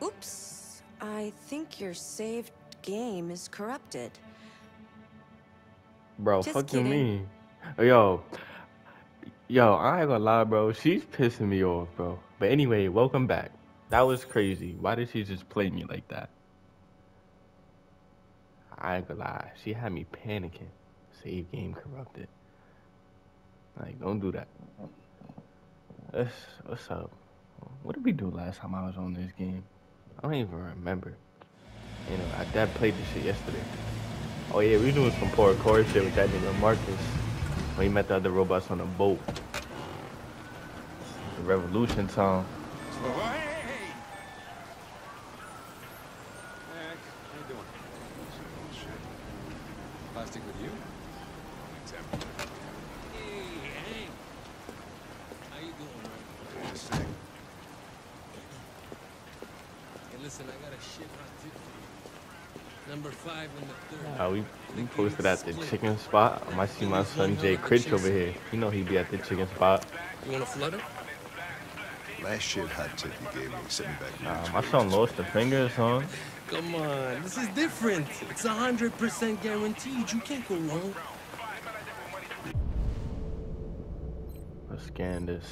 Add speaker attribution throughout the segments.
Speaker 1: Oops. I think your saved game is corrupted.
Speaker 2: Bro,
Speaker 1: Just
Speaker 2: fuck you
Speaker 1: kidding.
Speaker 2: mean? Yo, I ain't gonna lie, bro. She's pissing me off, bro. But anyway, welcome back. That was crazy. Why did she just play me like that? I ain't gonna lie. She had me panicking. Save game corrupted. Like, don't do that. What's up? What did we do last time I was on this game? I don't even remember. You know, I dad played this shit yesterday. Oh yeah, we doing some parkour shit with that nigga Marcus. When he met the other robots on the boat. The Revolution song.
Speaker 3: Oh, hey! Mac, how you doing? Shit. Plastic with you? It's empty.
Speaker 4: Hey, Hank. How you doing, man?
Speaker 3: Just saying.
Speaker 4: Hey, listen, I got a shit hot tip for you. Number 5 in the 3rd.
Speaker 2: We posted at the chicken spot. I might see my son Jay Critch over here. You know he be at the chicken spot.
Speaker 4: You want a flutter?
Speaker 3: Last shit hot tip you gave me, sitting back here.
Speaker 2: My son lost a finger, son.
Speaker 4: Come on, this is different. It's 100% guaranteed. You can't go wrong.
Speaker 2: Let's scan this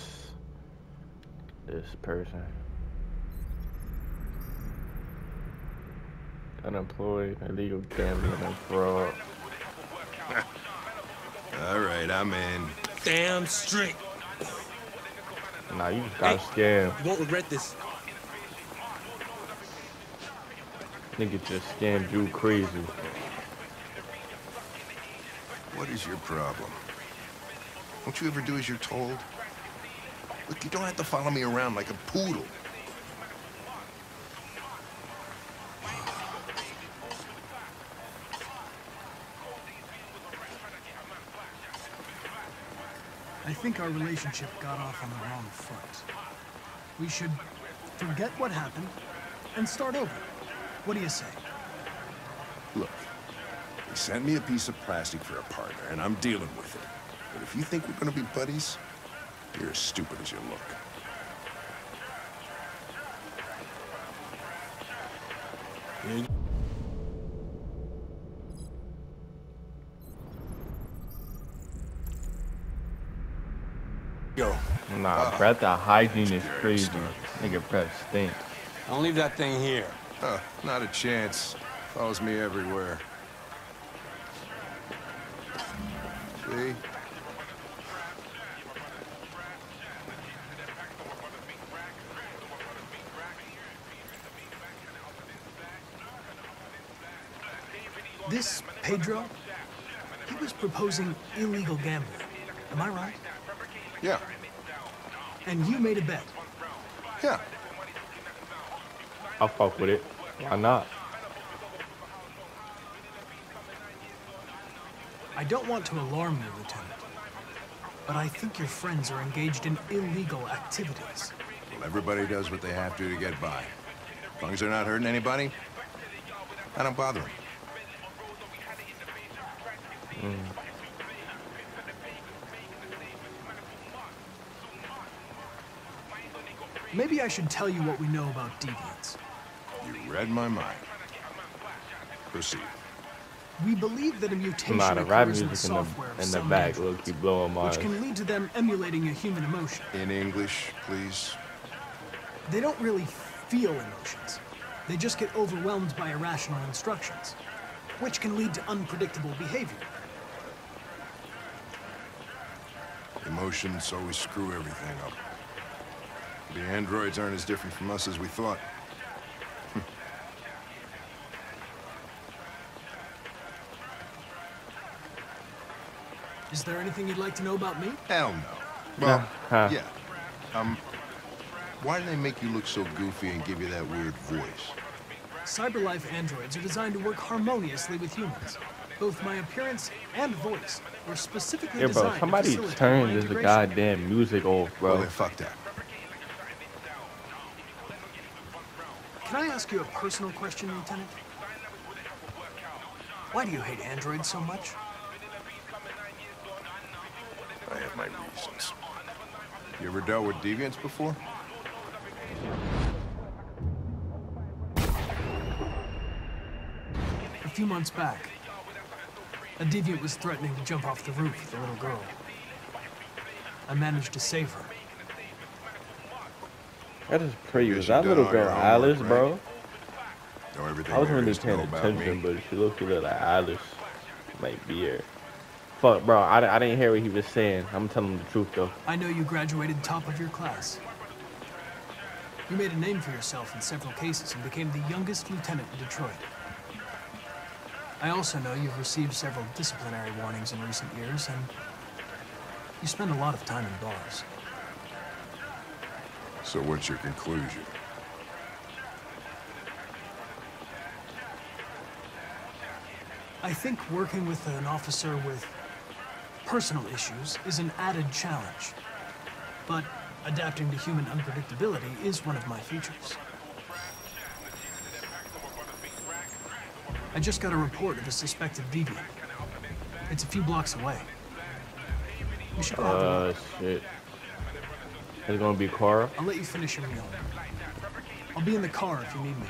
Speaker 2: person. Unemployed, illegal gambling, and fraud.
Speaker 3: All right, I'm in.
Speaker 4: Damn straight.
Speaker 2: Nah, you just got scammed.
Speaker 4: You won't regret this.
Speaker 2: Nigga just scammed you crazy.
Speaker 3: What is your problem? Don't you ever do as you're told? Look, you don't have to follow me around like a poodle.
Speaker 5: I think our relationship got off on the wrong foot. We should forget what happened and start over. What do you say?
Speaker 3: Look, you sent me a piece of plastic for a partner, and I'm dealing with it. But if you think we're gonna be buddies, you're as stupid as you look.
Speaker 4: Yo.
Speaker 2: Nah, breath the hygiene is crazy. Nigga breath stink.
Speaker 4: Don't leave that thing here.
Speaker 3: Not a chance. Follows me everywhere. See?
Speaker 5: This Pedro, he was proposing illegal gambling. Am I right?
Speaker 3: Yeah.
Speaker 5: And you made a bet.
Speaker 3: Yeah.
Speaker 2: I'll fuck with it. Why not?
Speaker 5: I don't want to alarm you, Lieutenant, but I think your friends are engaged in illegal activities.
Speaker 3: Well, everybody does what they have to get by. As long as they're not hurting anybody, I don't bother them.
Speaker 5: Maybe I should tell you what we know about deviants.
Speaker 3: You read my mind. Proceed.
Speaker 5: We believe that a mutation
Speaker 2: Nah, the rap
Speaker 5: occurs in the
Speaker 2: music
Speaker 5: software of
Speaker 2: in the
Speaker 5: some
Speaker 2: back will
Speaker 5: androids,
Speaker 2: keep blowing my
Speaker 5: which can lead to them emulating a human emotion.
Speaker 3: In English, please.
Speaker 5: They don't really feel emotions. They just get overwhelmed by irrational instructions, which can lead to unpredictable behavior.
Speaker 3: Emotions always screw everything up. The androids aren't as different from us as we thought.
Speaker 5: Is there anything you'd like to know about me?
Speaker 3: Hell no. Well, yeah. Why do they make you look so goofy and give you that weird voice?
Speaker 5: CyberLife androids are designed to work harmoniously with humans. Both my appearance and voice were specifically
Speaker 2: Yeah,
Speaker 5: designed
Speaker 2: bro,
Speaker 5: to
Speaker 2: somebody
Speaker 5: facilitate my
Speaker 2: turn this
Speaker 5: integration.
Speaker 2: goddamn music off,
Speaker 3: Well,
Speaker 2: bro.
Speaker 3: then fuck that.
Speaker 5: Can I ask you a personal question, Lieutenant? Why do you hate androids so much?
Speaker 3: I have my reasons. You ever dealt with deviants before?
Speaker 5: few months back, a deviant was threatening to jump off the roof with a little girl. I managed to save her.
Speaker 2: That is pretty.
Speaker 3: Guess
Speaker 2: Was
Speaker 3: you
Speaker 2: that
Speaker 3: done
Speaker 2: little
Speaker 3: all your
Speaker 2: girl
Speaker 3: homework,
Speaker 2: Alice,
Speaker 3: right?
Speaker 2: bro?
Speaker 3: Know everything
Speaker 2: I wasn't
Speaker 3: there
Speaker 2: really
Speaker 3: is to
Speaker 2: paying
Speaker 3: know about
Speaker 2: attention,
Speaker 3: me?
Speaker 2: but she looked like Alice might be her. Fuck, bro. I didn't hear what he was saying. I'm telling him the truth, though.
Speaker 5: I know you graduated top of your class. You made a name for yourself in several cases and became the youngest lieutenant in Detroit. I also know you've received several disciplinary warnings in recent years, and you spend a lot of time in bars.
Speaker 3: So what's your conclusion?
Speaker 5: I think working with an officer with personal issues is an added challenge. But adapting to human unpredictability is one of my features. I just got a report of a suspected deviant. It's a few blocks away. We should go have a look.
Speaker 2: Shit. It's gonna be Cora.
Speaker 5: I'll let you finish your meal. I'll be in the car if you need me.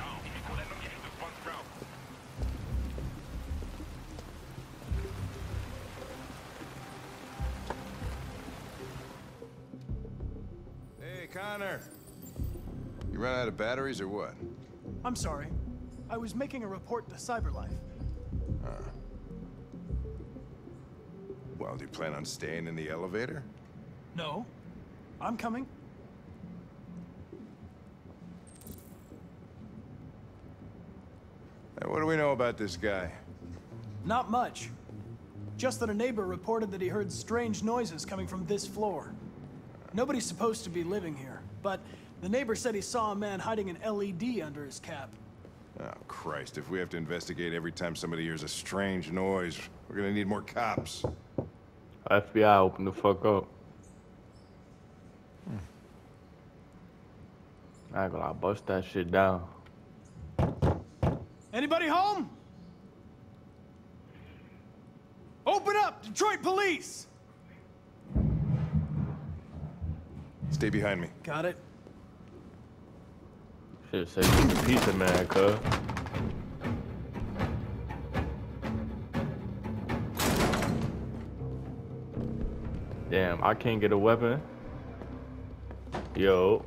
Speaker 3: Hey, Connor. You run out of batteries or what?
Speaker 5: I'm sorry. I was making a report to CyberLife.
Speaker 3: Well, do you plan on staying in the elevator?
Speaker 5: No. I'm coming.
Speaker 3: Hey, what do we know about this guy?
Speaker 5: Not much. Just that a neighbor reported that he heard strange noises coming from this floor. Nobody's supposed to be living here, but the neighbor said he saw a man hiding an LED under his cap.
Speaker 3: Oh, Christ, if we have to investigate every time somebody hears a strange noise, we're gonna need more cops.
Speaker 2: FBI, open the fuck up. I ain't gonna lie, bust that shit down.
Speaker 5: Anybody home? Open up, Detroit Police!
Speaker 3: Stay behind me.
Speaker 5: Got it.
Speaker 2: Shit, say he's a pizza man, cuz. Damn, I can't get a weapon. Yo.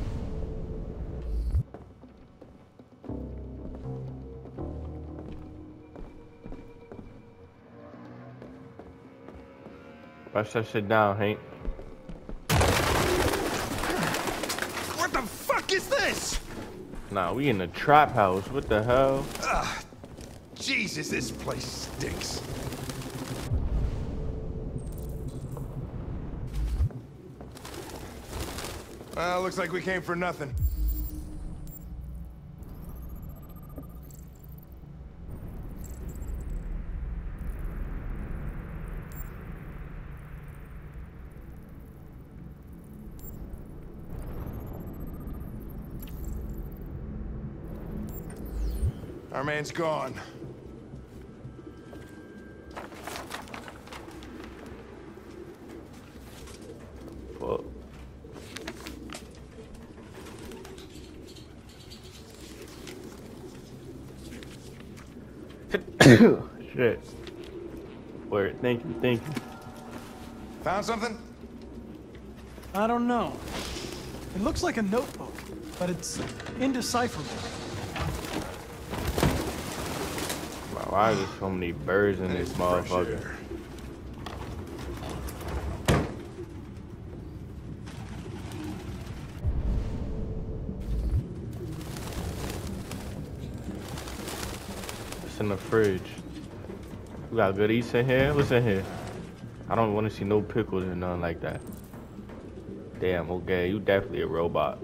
Speaker 2: Bust that shit down, Hank.
Speaker 3: What the fuck is this?
Speaker 2: Nah, we in the trap house. What the hell?
Speaker 3: Jesus, this place stinks. Well, looks like we came for nothing. Our man's gone.
Speaker 2: Fuck. Shit. Word. Thank you. Thank you.
Speaker 3: Found something?
Speaker 5: I don't know. It looks like a notebook, but it's indecipherable.
Speaker 2: Wow, why are there so many birds in this
Speaker 3: Fresh
Speaker 2: motherfucker?
Speaker 3: air.
Speaker 2: It's in the fridge. We got good eats in here. What's in here? I don't want to see no pickles or nothing like that. Damn, okay, you definitely a robot.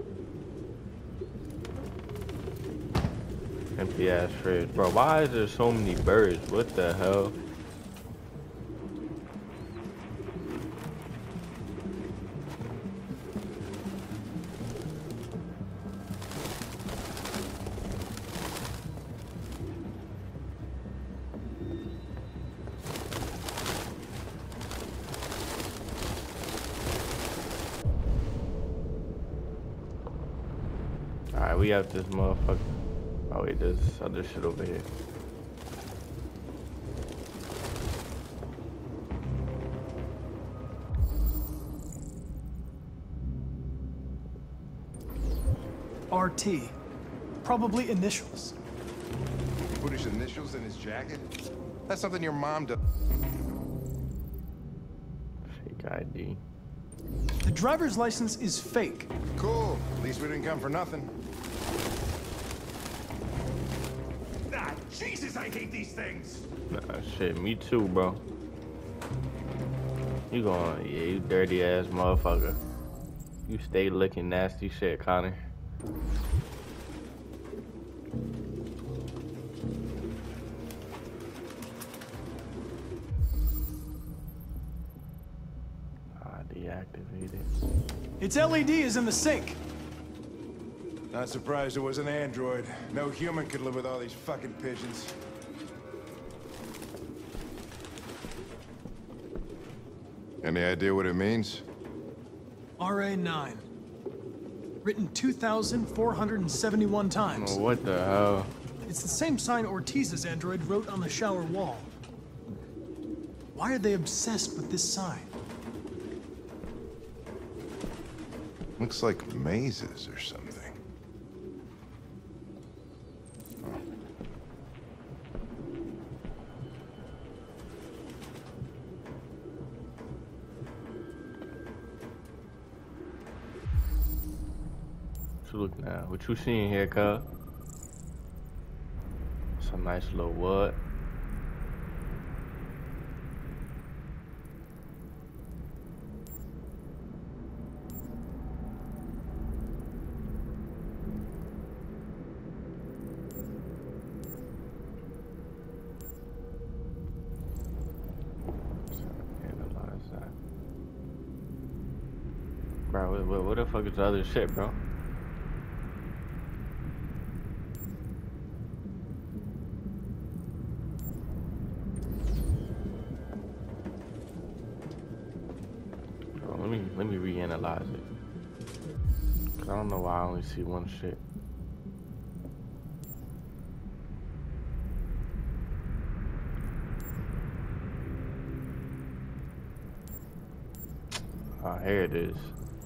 Speaker 2: Empty ass fridge. Bro, why is there so many birds? What the hell? Alright, we have this motherfucker. Oh wait, there's other shit over here.
Speaker 5: RT. Probably initials.
Speaker 3: Put his initials in his jacket? That's something your mom does.
Speaker 2: Fake ID.
Speaker 5: The driver's license is fake.
Speaker 3: Cool. At least we didn't come for nothing.
Speaker 6: Ah, Jesus, I hate these things.
Speaker 2: Nah, shit, me too, bro. You going, yeah, you dirty ass motherfucker. You stay licking nasty shit, Connor. Deactivated.
Speaker 5: Its LED is in the sink.
Speaker 3: Not surprised it was an android. No human could live with all these fucking pigeons. Any idea what it means?
Speaker 5: RA9. Written 2,471 times.
Speaker 2: Oh, what the hell?
Speaker 5: It's the same sign Ortiz's android wrote on the shower wall. Why are they obsessed with this sign?
Speaker 3: Looks like mazes or something.
Speaker 2: What you looking at? What you seeing here, cuz? Some nice little wood. Bro, what the fuck is the other shit, bro? Bro, let me reanalyze it. 'Cause I don't know why I only see one shit. Ah, here it is.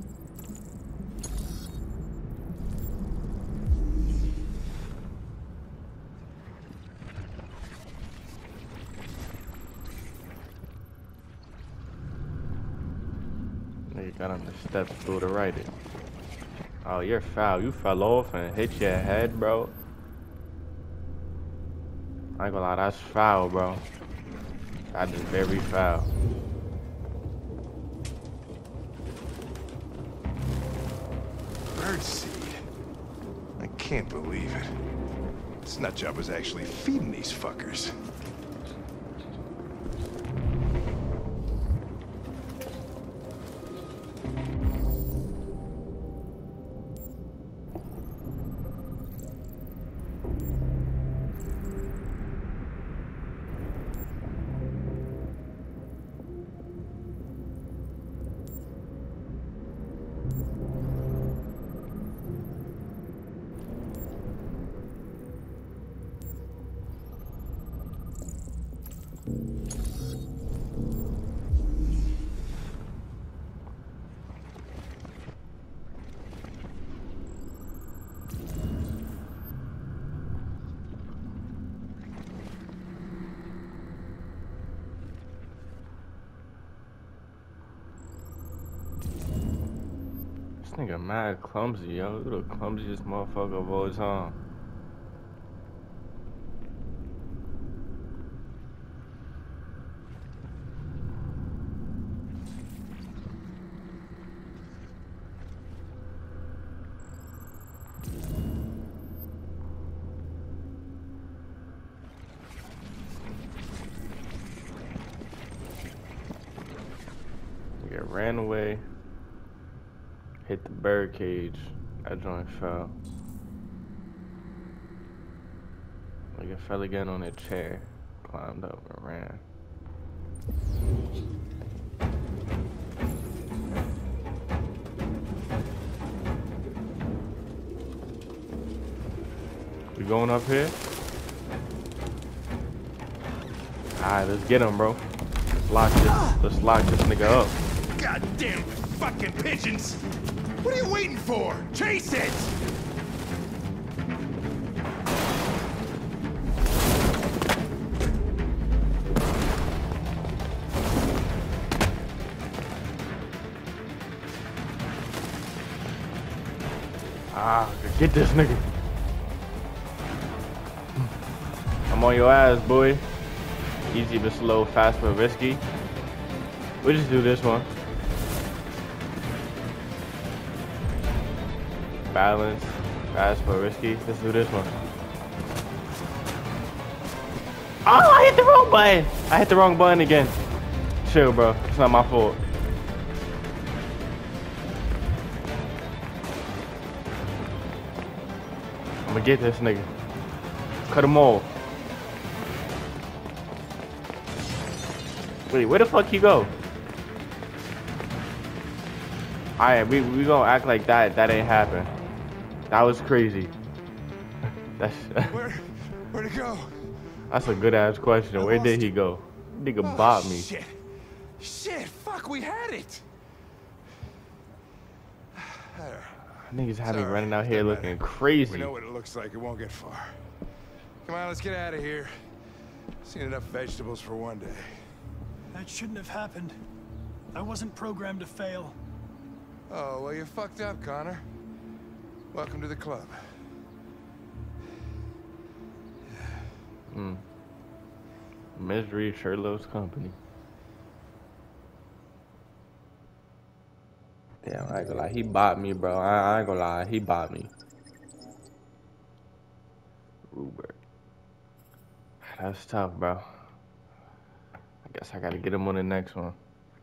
Speaker 2: You got on the steps through to write it. Oh, you're foul. You fell off and hit your head, bro. I ain't gonna lie, that's foul, bro. That is very foul.
Speaker 3: Birdseed. I can't believe it. This nutjob was actually feeding these fuckers. This nigga mad clumsy, yo. You the clumsiest motherfucker of all time. Nigga ran away. Hit the bird cage. That joint fell. Nigga fell again on a chair. Climbed up and ran. We going up here? Alright, let's get him, bro. Let's lock this nigga up.
Speaker 6: Goddamn fucking pigeons! What are you waiting for? Chase it!
Speaker 2: Ah, get this nigga. I'm on your ass, boy. Easy but slow, fast but risky. We'll just do this one. Balance, fast but risky. Let's do this one. Oh, I hit the wrong button. I hit the wrong button again. Chill, bro. It's not my fault. I'm gonna get this nigga. Cut him off. Wait, where the fuck he go? Alright, we gonna act like that ain't happen. That was crazy. That's
Speaker 3: Where'd it go?
Speaker 2: That's a good ass question. Where did he go? Nigga bopped me.
Speaker 3: Shit, fuck, we had it.
Speaker 2: Niggas have me running out here looking crazy.
Speaker 3: We know what it looks like. It won't get far. Come on, let's get out of here. Seen enough vegetables for one day.
Speaker 5: That shouldn't have happened. I wasn't programmed to fail.
Speaker 3: Oh, well, you fucked up, Connor. Welcome to the club.
Speaker 2: Misery Sherlock's company. Damn, I ain't gonna lie. He bought me, bro. I ain't gonna lie. He bought me. Rupert. That's tough, bro. I guess I gotta get him on the next one.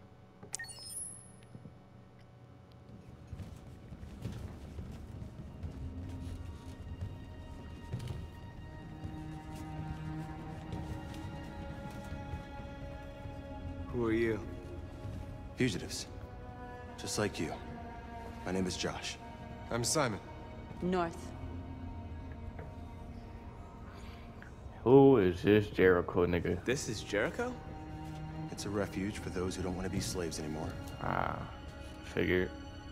Speaker 7: Who are you?
Speaker 8: Fugitives. Just like you. My name is Josh.
Speaker 7: I'm Simon.
Speaker 1: North.
Speaker 2: Who is this Jericho nigga?
Speaker 7: This is Jericho?
Speaker 8: It's a refuge for those who don't want to be slaves anymore.
Speaker 2: Ah, figured.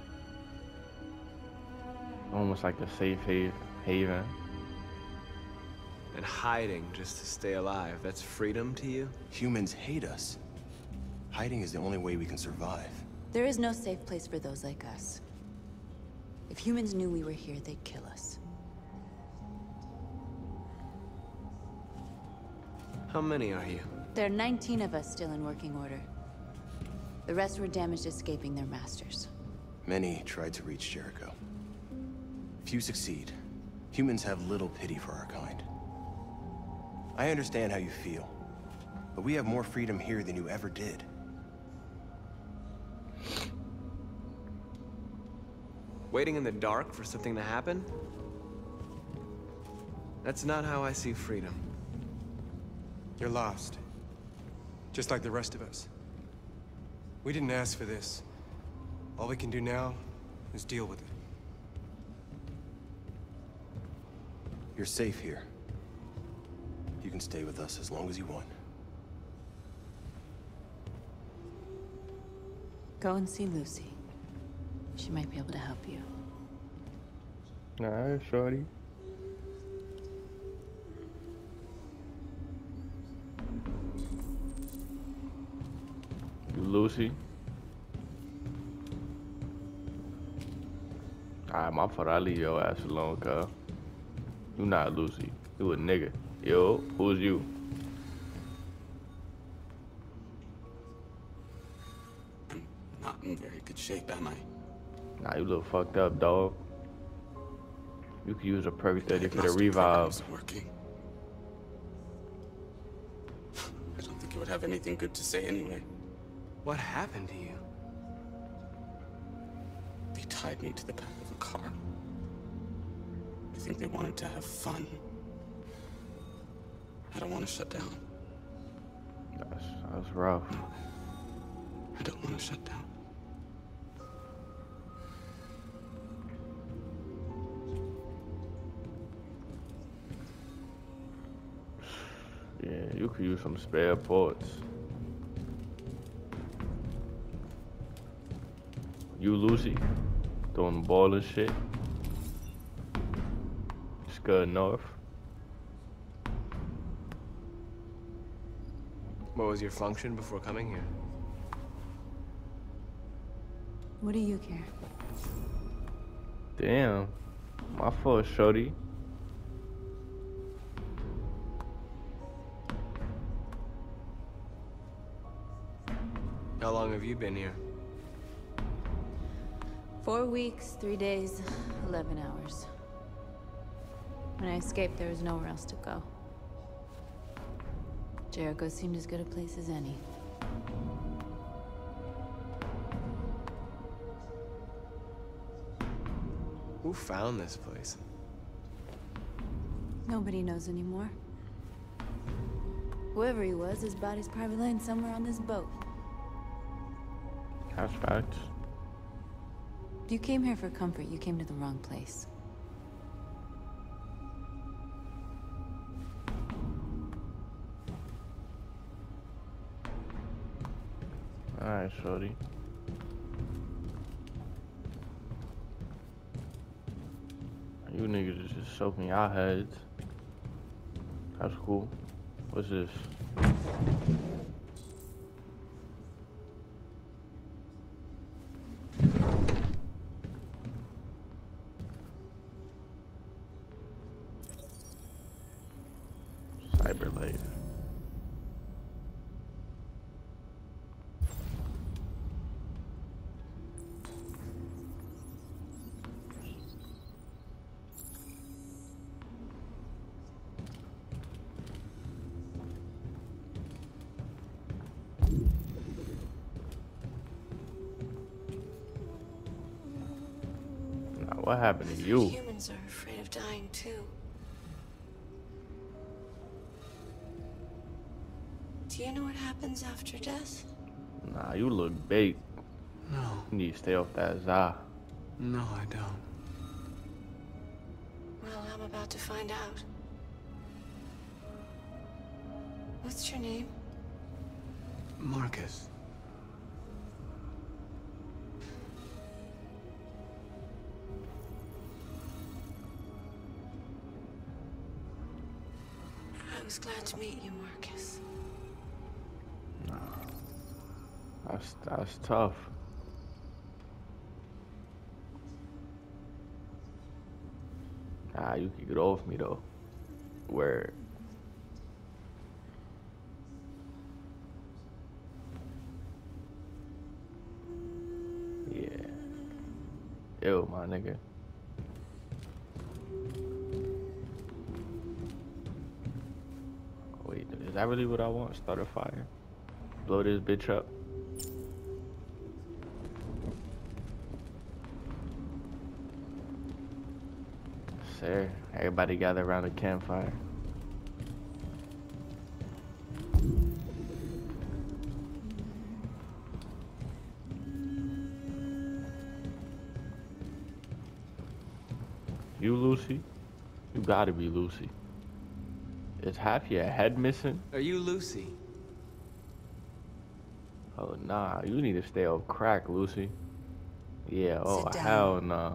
Speaker 2: Almost like a safe haven.
Speaker 7: And hiding just to stay alive. That's freedom to you?
Speaker 8: Humans hate us. Hiding is the only way we can survive.
Speaker 9: There is no safe place for those like us. If humans knew we were here, they'd kill us.
Speaker 7: How many are you?
Speaker 9: There are 19 of us still in working order. The rest were damaged escaping their masters.
Speaker 8: Many tried to reach Jericho. Few succeed. Humans have little pity for our kind. I understand how you feel, but we have more freedom here than you ever did.
Speaker 7: Waiting in the dark for something to happen? That's not how I see freedom.
Speaker 10: You're lost. Just like the rest of us. We didn't ask for this. All we can do now is deal with it.
Speaker 8: You're safe here. You can stay with us as long as you want.
Speaker 9: Go and see Lucy. She might be able to help you.
Speaker 2: Alright, shorty. You Lucy? Alright, my fault. I leave your ass alone, cuz. You not Lucy. You a nigga. Yo, who's you?
Speaker 11: I'm not in very good shape, am I?
Speaker 2: Nah, you look fucked up, dog. You could use a perk 30 for the revive.
Speaker 11: Working. I don't think you would have anything good to say anyway.
Speaker 7: What happened to you?
Speaker 11: They tied me to the back of a car. I think they wanted to have fun. I don't want to shut down.
Speaker 2: That's rough.
Speaker 11: I don't want to shut down.
Speaker 2: Yeah, you could use some spare parts. You Lucy, throwing the ball and shit. Scud North.
Speaker 7: What was your function before coming here?
Speaker 9: What do you care?
Speaker 2: Damn. My fault, shorty.
Speaker 7: How long have you been here?
Speaker 9: 4 weeks, 3 days, 11 hours. When I escaped, there was nowhere else to go. Jericho seemed as good a place as any.
Speaker 7: Who found this place?
Speaker 9: Nobody knows anymore. Whoever he was, his body's probably laying somewhere on this boat.
Speaker 2: That's facts.
Speaker 9: If you came here for comfort, you came to the wrong place.
Speaker 2: Alright, shorty. You niggas is just soaking our heads. That's cool. What's this? Cyberlight. What happened to you?
Speaker 1: Humans are afraid of dying too. Do you know what happens after death?
Speaker 2: Nah, you look big.
Speaker 5: No.
Speaker 2: You need to stay off that za.
Speaker 5: No, I don't.
Speaker 1: Well, I'm about to find out. What's your name?
Speaker 5: Marcus.
Speaker 1: I was glad to meet you, Marcus.
Speaker 2: That's tough. Nah, you can get off me though. Where? Yeah. Ew, my nigga. Wait, is that really what I want? Start a fire? Blow this bitch up? Sir, everybody gather around the campfire. You Lucy? You gotta be Lucy. Is half your head missing?
Speaker 7: Are you Lucy?
Speaker 2: Oh nah, you need to stay off crack, Lucy. Yeah, oh
Speaker 1: Sit down.
Speaker 2: hell nah.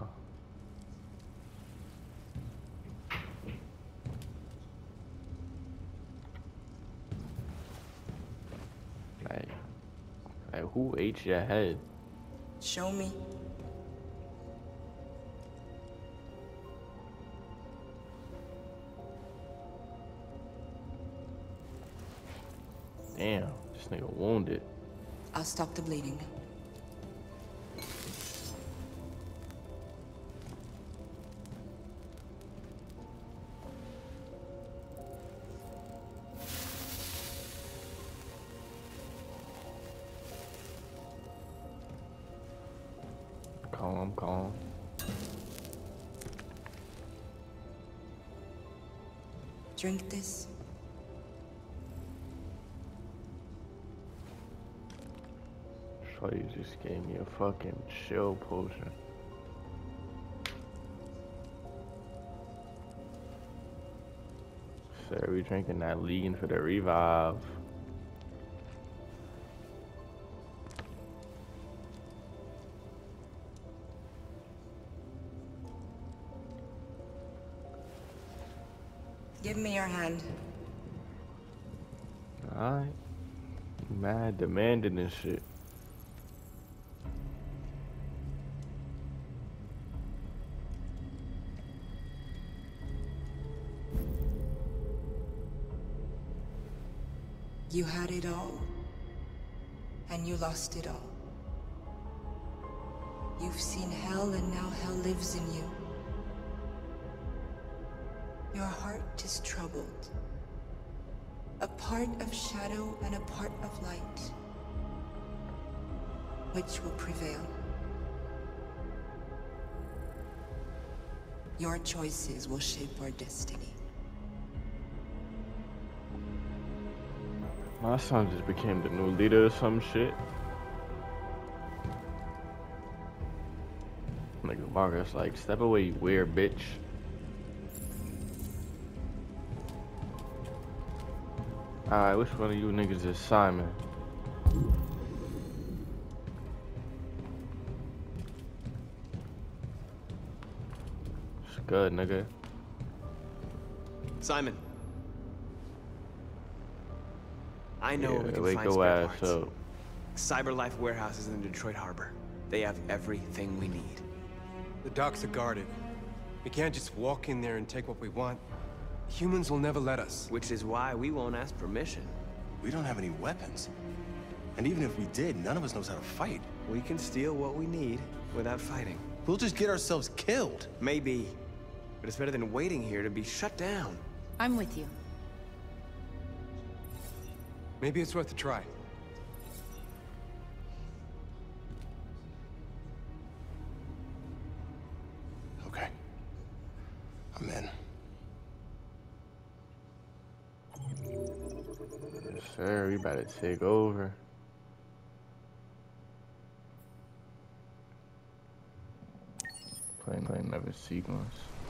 Speaker 2: Like who ate your head?
Speaker 1: Show me.
Speaker 2: Damn, this nigga wounded.
Speaker 1: I'll stop the bleeding.
Speaker 2: Calm, calm.
Speaker 1: Drink this.
Speaker 2: Shorty just gave me a fucking chill potion. Sir, we drinking that lean for the revive.
Speaker 1: Give me your hand.
Speaker 2: Alright. Mad demanding this shit.
Speaker 12: You had it all, and you lost it all. You've seen hell, and now hell lives in you. Your heart is troubled. A part of shadow and a part of light. Which will prevail? Your choices will shape our destiny.
Speaker 2: My son just became the new leader or some shit. Nigga Marcus like, step away, you weird bitch. Alright, which one of you niggas is Simon? It's good, nigga.
Speaker 7: Simon. I know we can
Speaker 2: wake
Speaker 7: find
Speaker 2: your
Speaker 7: spare
Speaker 2: ass
Speaker 7: parts.
Speaker 2: up.
Speaker 7: CyberLife warehouse is in Detroit Harbor. They have everything we need.
Speaker 10: The docks are guarded. We can't just walk in there and take what we want. Humans will never let us.
Speaker 7: Which is why we won't ask permission.
Speaker 8: We don't have any weapons. And even if we did, none of us knows how to fight.
Speaker 7: We can steal what we need without fighting.
Speaker 8: We'll just get ourselves killed.
Speaker 7: Maybe. But it's better than waiting here to be shut down.
Speaker 9: I'm with you.
Speaker 10: Maybe it's worth a try.
Speaker 8: Okay. I'm in.
Speaker 2: Yes, sir, we about to take over. Playing another sequence.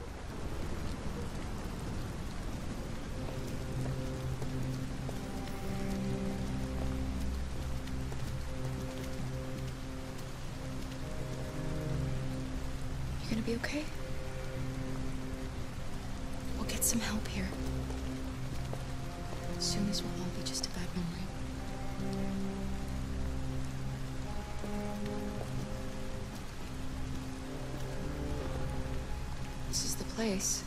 Speaker 13: You gonna be okay? We'll get some help here. Soon this will all be just a bad memory. This is the place.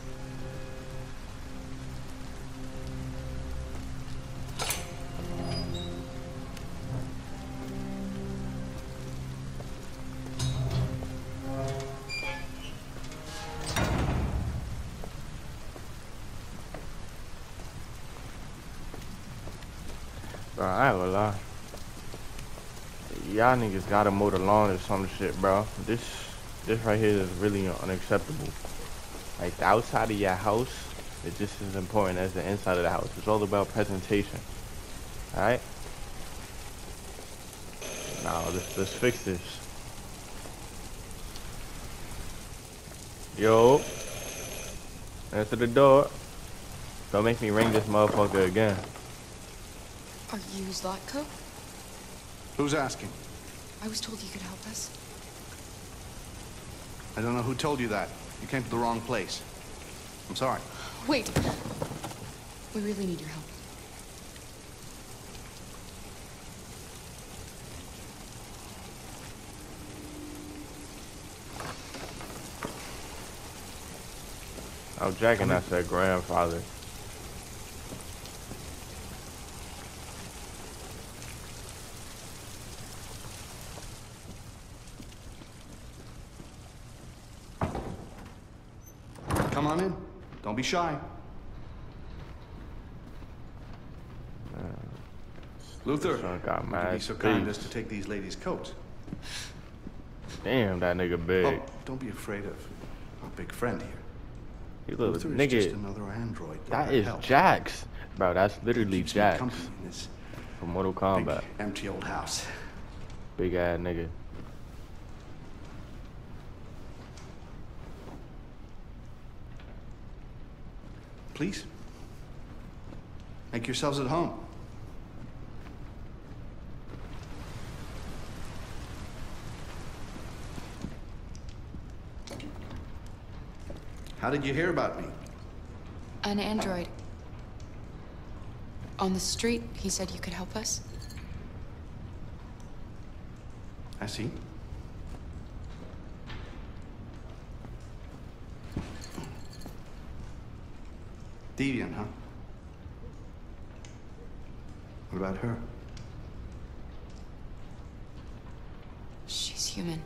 Speaker 2: Bro, I ain't gonna lie. Y'all niggas gotta mow the lawn or some shit, bro. This right here is really unacceptable. Like, the outside of your house is just as important as the inside of the house. It's all about presentation. Alright? Now, let's fix this. Yo. Answer the door. Don't make me ring this motherfucker again.
Speaker 13: Are you Zlatko?
Speaker 14: Who's asking?
Speaker 13: I was told you could help us.
Speaker 14: I don't know who told you that. You came to the wrong place. I'm sorry.
Speaker 13: Wait. We really need your help.
Speaker 2: I'm jacking that said grandfather.
Speaker 14: Come on in. Don't be shy. Luther,
Speaker 2: Got
Speaker 14: would you
Speaker 2: mad
Speaker 14: be so kind
Speaker 2: space.
Speaker 14: as to take these ladies' coats?
Speaker 2: Damn, that nigga big.
Speaker 14: Oh, don't be afraid of our big friend here.
Speaker 2: He little
Speaker 14: Luther is
Speaker 2: nigga.
Speaker 14: just another android.
Speaker 2: That is
Speaker 14: help.
Speaker 2: Jax. Bro, that's literally
Speaker 14: Keeps me
Speaker 2: Jax
Speaker 14: company in this
Speaker 2: from Mortal Kombat.
Speaker 14: big, empty old house.
Speaker 2: Big ass nigga.
Speaker 14: Please, make yourselves at home. How did you hear about me?
Speaker 13: An android. On the street, he said you could help us.
Speaker 14: I see. Deviant, huh? What about her?
Speaker 13: She's human.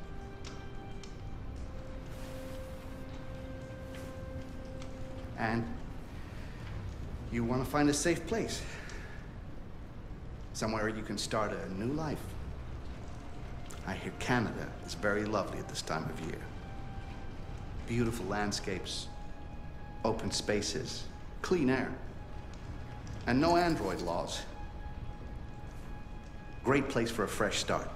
Speaker 14: And you want to find a safe place. Somewhere you can start a new life. I hear Canada is very lovely at this time of year. Beautiful landscapes, open spaces, clean air, and no android laws. Great place for a fresh start.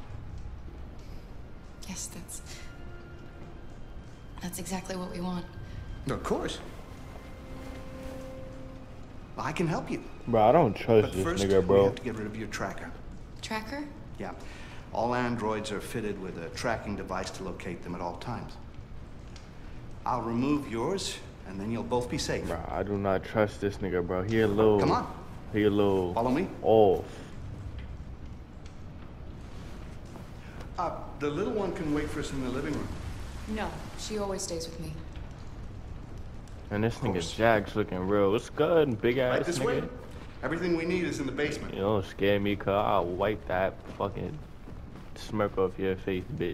Speaker 13: Yes, that's exactly what we want.
Speaker 14: Of course. I can help you.
Speaker 2: Bro, I don't trust
Speaker 14: But
Speaker 2: this
Speaker 14: first,
Speaker 2: nigga,
Speaker 14: we
Speaker 2: bro.
Speaker 14: have to get rid of your tracker.
Speaker 13: Tracker?
Speaker 14: Yeah. All androids are fitted with a tracking device to locate them at all times. I'll remove yours, and then you'll both be safe.
Speaker 2: Bro, I do not trust this nigga, bro. He a little...
Speaker 14: Come on.
Speaker 2: He a little...
Speaker 14: Follow me.
Speaker 2: Off.
Speaker 14: The little one can wait for us in the living room.
Speaker 13: No, she always stays with me.
Speaker 2: And this nigga Jack's looking real. What's good, big ass
Speaker 14: Right this
Speaker 2: nigga?
Speaker 14: way. Everything we need is in the basement.
Speaker 2: You don't scare me, cuz I'll wipe that fucking smirk off your face, bitch.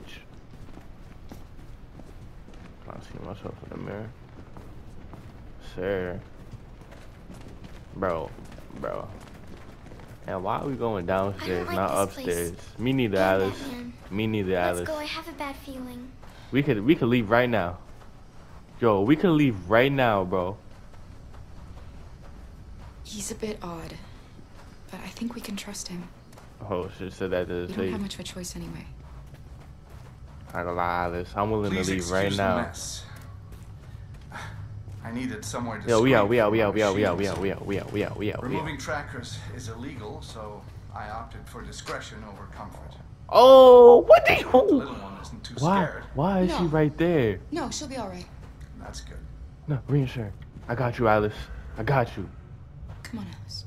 Speaker 2: I see myself in the mirror. Sir. Bro. And why are we going downstairs, not upstairs? Me neither, Alice. Me neither, Alice.
Speaker 15: Let's go. I have a bad feeling.
Speaker 2: We could leave right now. Yo, we could leave right now, bro.
Speaker 13: He's a bit odd, but I think we can trust him.
Speaker 2: Oh, shit, said that to
Speaker 13: You
Speaker 2: the
Speaker 13: don't
Speaker 2: face.
Speaker 13: have much of a choice anyway.
Speaker 2: I gotta lie, Alice. I'm willing to
Speaker 14: Please
Speaker 2: leave right
Speaker 14: excuse the
Speaker 2: now.
Speaker 14: mess. I needed somewhere to
Speaker 2: Yo, we out.
Speaker 14: Removing trackers is illegal, so I opted for discretion over comfort.
Speaker 2: Oh, what do
Speaker 14: The
Speaker 2: you?
Speaker 14: little one isn't too scared.
Speaker 2: Why is she
Speaker 13: No.
Speaker 2: right there?
Speaker 13: No, she'll be all right.
Speaker 14: That's good.
Speaker 2: No, reassure. I got you, Alice. I got you.
Speaker 13: Come on, Alice.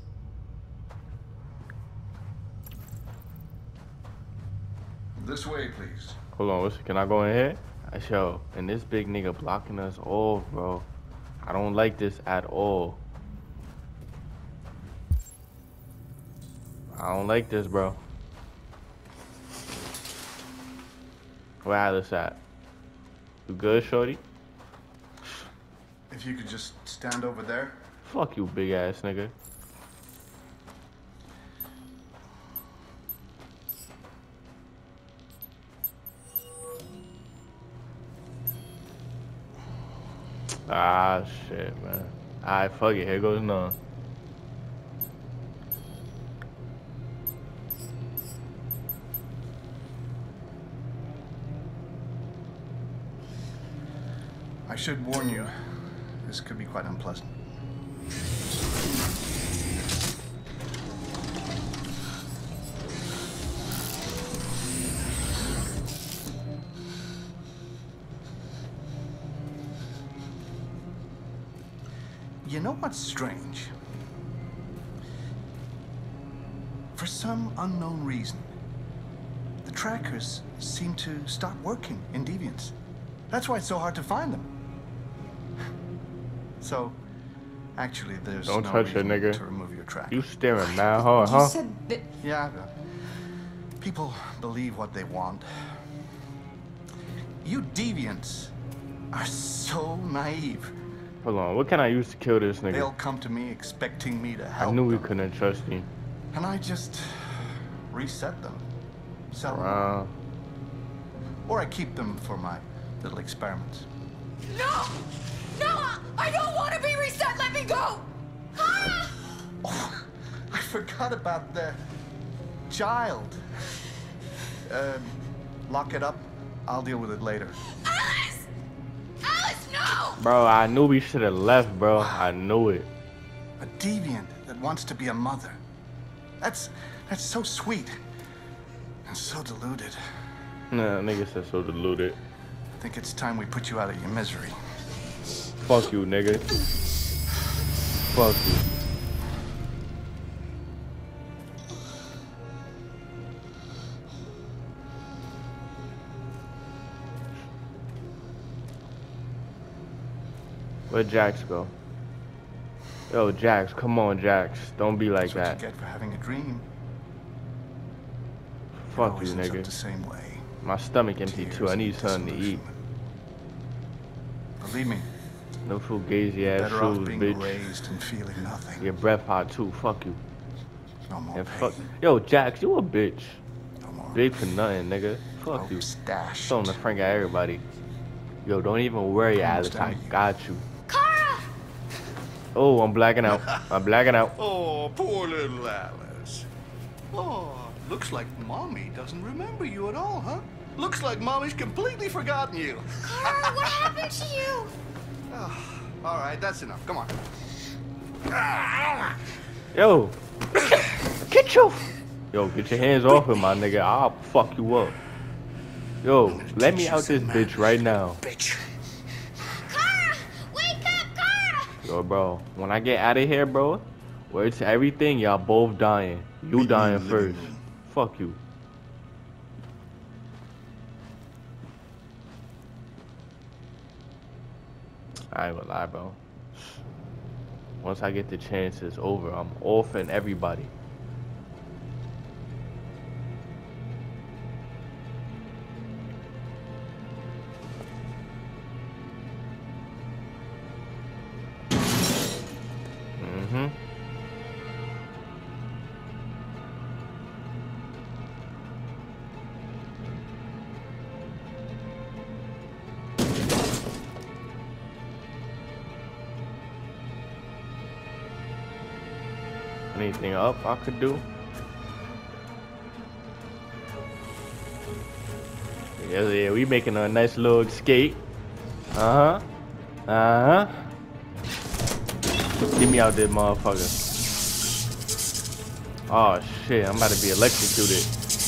Speaker 14: This way, please.
Speaker 2: Hold on, can I go in here? Yo, and this big nigga blocking us off, bro. I don't like this at all. I don't like this, bro. Where Alice at? You good, shorty?
Speaker 14: If you could just stand over there.
Speaker 2: Fuck you, big ass nigga. Ah, shit, man. Alright, fuck it. Here goes none.
Speaker 14: I should warn you, this could be quite unpleasant. You know what's strange? For some unknown reason, the trackers seem to stop working in Deviants. That's why it's so hard to find them. So, actually, there's
Speaker 2: Don't
Speaker 14: no
Speaker 2: touch it,
Speaker 14: reason
Speaker 2: nigga.
Speaker 14: to remove your tracker.
Speaker 2: You staring mad hard, huh?
Speaker 14: You said that... Yeah, people believe what they want. You Deviants are so naive.
Speaker 2: Hold on, what can I use to kill this nigga?
Speaker 14: They'll come to me expecting me to help
Speaker 2: I knew we
Speaker 14: them,
Speaker 2: couldn't trust him.
Speaker 14: and I just reset them, sell them,
Speaker 2: Wow.
Speaker 14: or I keep them for my little experiments.
Speaker 15: No! No! I don't want to be reset! Let me go! Ah!
Speaker 14: Oh, I forgot about the child. Lock it up. I'll deal with it later.
Speaker 15: Alice! Alice, no!
Speaker 2: Bro, I knew we should have left, bro. I knew it.
Speaker 14: A deviant that wants to be a mother. That's so sweet. And so deluded.
Speaker 2: Nah, nigga said so deluded.
Speaker 14: I think it's time we put you out of your misery.
Speaker 2: Fuck you, nigga. Fuck you. Where'd Jax go? Yo, Jax, come on, Jax. Don't be like
Speaker 14: That's
Speaker 2: that.
Speaker 14: what you get for having a dream.
Speaker 2: Fuck
Speaker 14: Always
Speaker 2: you,
Speaker 14: ends up
Speaker 2: nigga.
Speaker 14: the same way.
Speaker 2: My stomach empty too. I need something to eat.
Speaker 14: Believe me.
Speaker 2: No fugazi ass
Speaker 14: Better off
Speaker 2: shoes,
Speaker 14: being
Speaker 2: bitch.
Speaker 14: raised and feeling nothing.
Speaker 2: Your breath hot too. Fuck you.
Speaker 14: No more
Speaker 2: And
Speaker 14: pain.
Speaker 2: fuck. Yo, Jax, you a bitch.
Speaker 14: No more
Speaker 2: Big for nothing, nigga. Fuck you.
Speaker 14: Stashed.
Speaker 2: Throwing the frank at everybody. Yo, don't even worry, Alice. I got you.
Speaker 15: Kara!
Speaker 2: Oh, I'm blacking out. I'm blacking out.
Speaker 14: Oh, poor little Alice. Oh, looks like Mommy doesn't remember you at all, huh? Looks like Mommy's completely forgotten you.
Speaker 15: Kara, what happened to you?
Speaker 14: Oh, all right, that's enough. Come on.
Speaker 2: Yo, get your hands off him, my nigga. I'll fuck you up. Yo, let me out this bitch right now.
Speaker 14: Bitch.
Speaker 15: Kara! Wake up, Kara!
Speaker 2: Yo, bro, when I get out of here, bro, word to everything, y'all both dying. You dying first. Fuck you. I ain't gonna lie, bro. Once I get the chance, it's over. I'm offing everybody. Mm-hmm. Anything up I could do? Yeah, we making a nice little escape. Uh-huh. Uh-huh. Get me out there, motherfucker. Oh shit, I'm about to be electrocuted.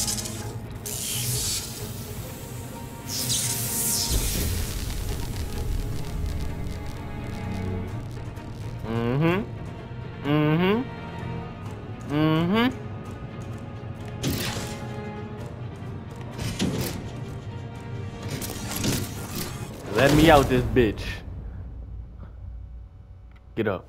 Speaker 2: Mm-hmm. Mm-hmm. Mm-hmm. Let me out this bitch. Get up.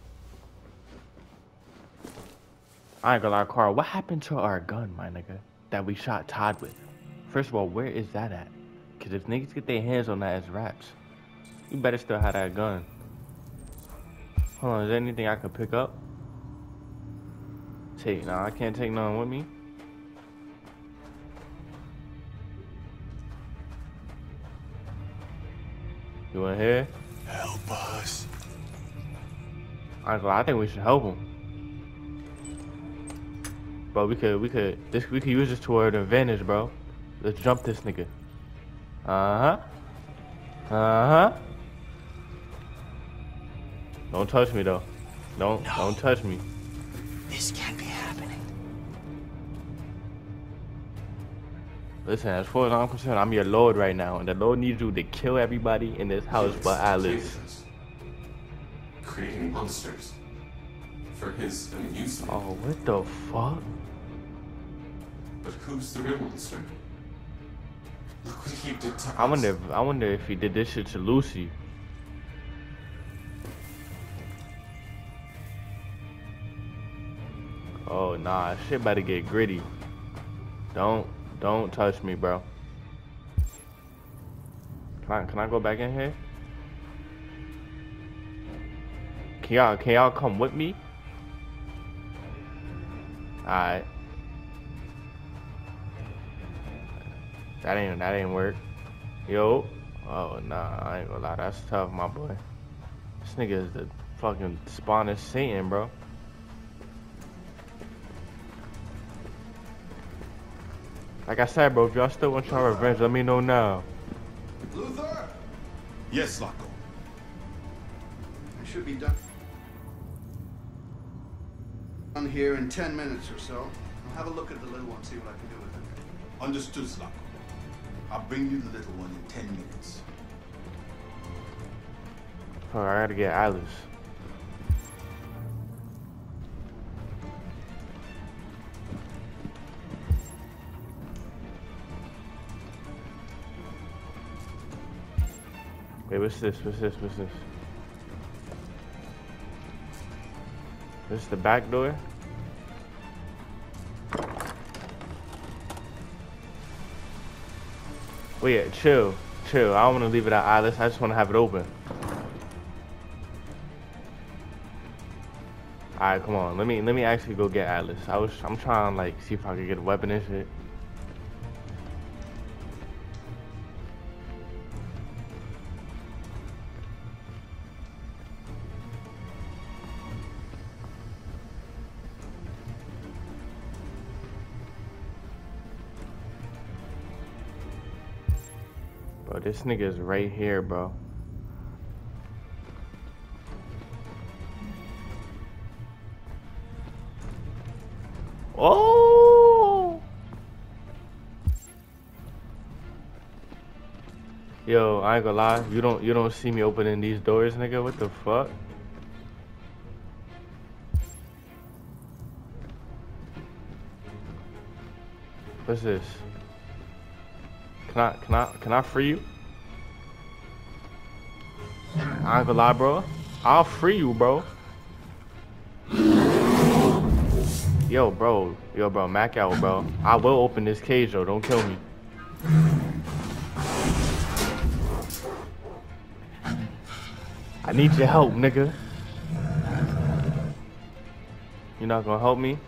Speaker 2: I ain't gonna lie, Carl. What happened to our gun, my nigga? That we shot Todd with? First of all, where is that at? Cause if niggas get their hands on that as raps, you better still have that gun. Hold on, is there anything I can pick up? Take, nah, I can't take none with me. You in here?
Speaker 6: Help us.
Speaker 2: I think we should help him. Bro, we could use this to our advantage, bro. Let's jump this nigga. Uh-huh. Uh-huh. Don't touch me though. Don't touch me.
Speaker 6: This can't be happening.
Speaker 2: Listen, as far as I'm concerned, I'm your lord right now, and the Lord needs you to kill everybody in this house but Alice.
Speaker 16: Creating monsters for his amusement.
Speaker 2: Oh, what the fuck?
Speaker 16: But who's the real monster? Look what he did to us.
Speaker 2: I wonder if he did this shit to Lucy. Oh nah, shit about to get gritty. Don't touch me, bro. Can I go back in here? Can y'all come with me? Alright. That ain't work. Yo. Oh nah, I ain't gonna lie, that's tough, my boy. This nigga is the fucking spawn of Satan, bro. Like I said, bro, if y'all still want y'all revenge, let me know now.
Speaker 14: Luther?
Speaker 3: Yes, Locko.
Speaker 14: I should be done here in 10 minutes or so. I'll have a look at the little one, see what I can do with it.
Speaker 3: Understood, Locko. I'll bring you the little one in 10 minutes.
Speaker 2: Oh, I gotta get Alice. Wait, what's this? What's this? What's this? This is the back door. Wait, yeah, chill. I don't want to leave it at Alice. I just want to have it open. Alright, come on. Let me actually go get Alice. I'm trying to like see if I can get a weapon and shit. Bro, this nigga is right here, bro. Oh! Yo, I ain't gonna lie. You don't see me opening these doors, nigga. What the fuck? What's this? Can I free you? I ain't gonna lie, bro. I'll free you, bro. Yo, bro, Mac out, bro. I will open this cage, though. Don't kill me. I need your help, nigga. You not gonna help me?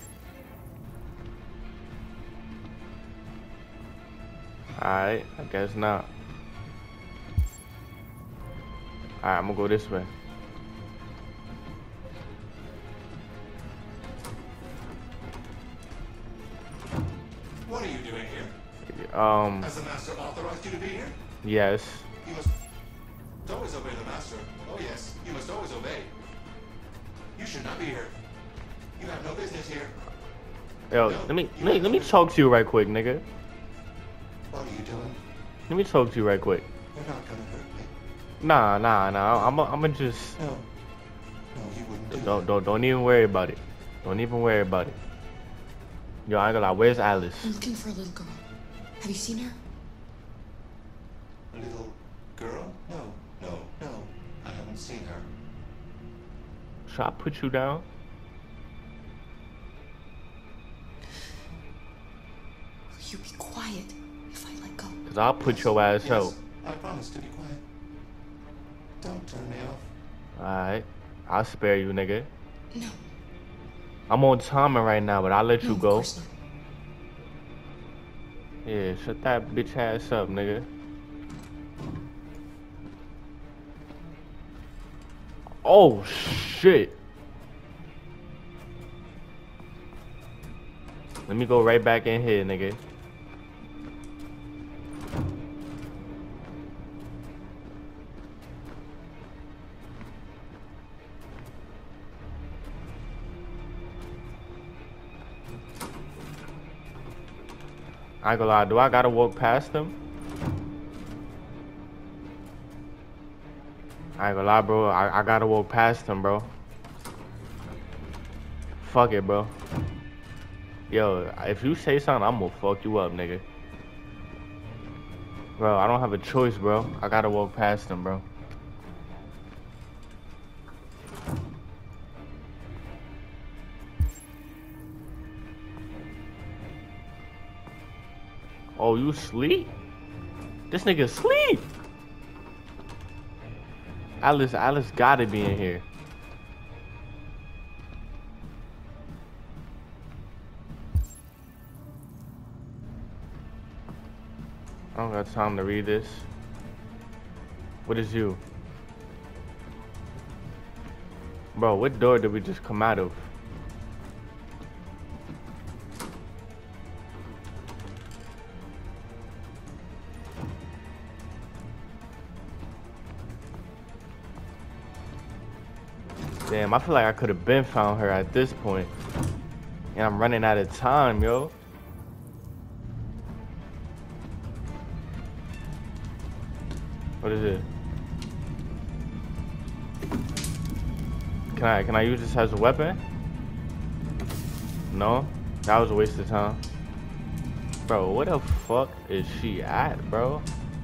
Speaker 2: Alright, I guess not. Alright, I'm gonna go this way.
Speaker 6: What are you doing here? Has the master authorized you to be here?
Speaker 2: Yes.
Speaker 6: You must always obey the master. Oh yes, you must always obey. You should not be here. You have no business here.
Speaker 2: Yo,
Speaker 6: no,
Speaker 2: let me talk to you right quick, nigga.
Speaker 6: What are you doing?
Speaker 2: Let me talk to you right quick.
Speaker 6: You're not gonna hurt me.
Speaker 2: Nah. I'ma just.
Speaker 6: No, you wouldn't do
Speaker 2: Don't even worry about it. Don't even worry about it. Yo, I ain't gonna lie. Where's Alice?
Speaker 13: I'm looking for a little girl. Have you seen her?
Speaker 6: Little girl? No. I haven't seen her.
Speaker 2: Should I put you down?
Speaker 13: Will you be quiet if I let go?
Speaker 2: Cause I'll put your ass out.
Speaker 6: I promise to be quiet. Don't turn me off.
Speaker 2: Alright. I'll spare you, nigga.
Speaker 13: No.
Speaker 2: I'm on timer right now, but I'll let you
Speaker 13: Of
Speaker 2: go.
Speaker 13: course not.
Speaker 2: Yeah, shut that bitch ass up, nigga. Oh, shit. Let me go right back in here, nigga. I ain't gonna lie, do I gotta walk past them? I ain't gonna lie, bro. I gotta walk past them, bro. Fuck it, bro. Yo, if you say something, I'm gonna fuck you up, nigga. Bro, I don't have a choice, bro. I gotta walk past them, bro. Oh, you sleep? This nigga sleep. Alice gotta be in here. I don't got time to read this. What is you? Bro, what door did we just come out of? Damn, I feel like I could have been found her at this point. And I'm running out of time, yo. What is it? Can I use this as a weapon? No? That was a waste of time. Bro, where the fuck is she at, bro?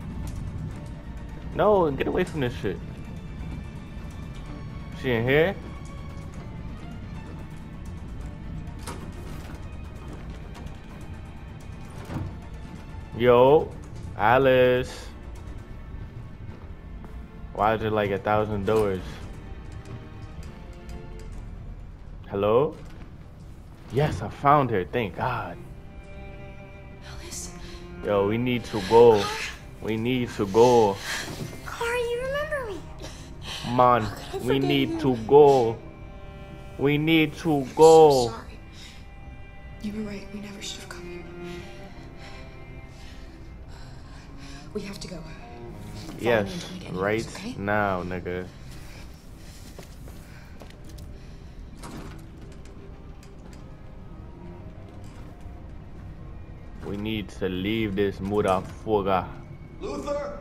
Speaker 2: No, get away from this shit. She in here? Yo, Alice. Why is there like 1,000 doors? Hello? Yes, I found her. Thank God.
Speaker 13: Alice.
Speaker 2: Yo, we need to go. We need to go.
Speaker 15: Clara, you remember me?
Speaker 2: Come on. We need to go. We need to go.
Speaker 13: So sorry. You were right. We never should have come here. We have to go.
Speaker 2: Yes,
Speaker 13: Follow me until we get
Speaker 2: right
Speaker 13: news, okay?
Speaker 2: now, nigga. We need to leave this motherfucker.
Speaker 14: Luther!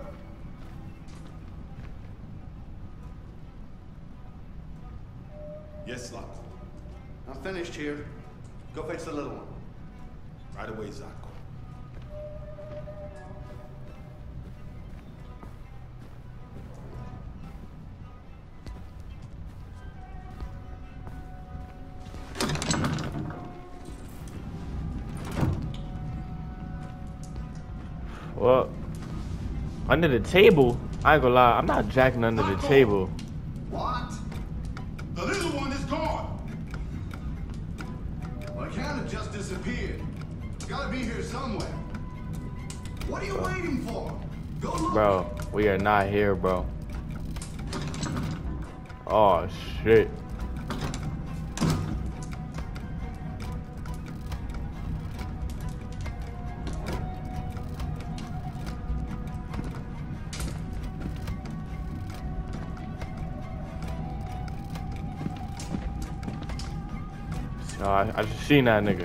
Speaker 16: Yes, Lock.
Speaker 14: I'm finished here. Go fetch the little one.
Speaker 16: Right away, Zako.
Speaker 2: Well, under the table? I ain't gonna lie, I'm not jacking under the table.
Speaker 14: What?
Speaker 16: The little one is gone.
Speaker 14: Well, it can't have just disappeared. It's gotta be here somewhere. What are you waiting for? Go look.
Speaker 2: Bro, we are not here, bro. Oh, shit. So I just seen that nigga.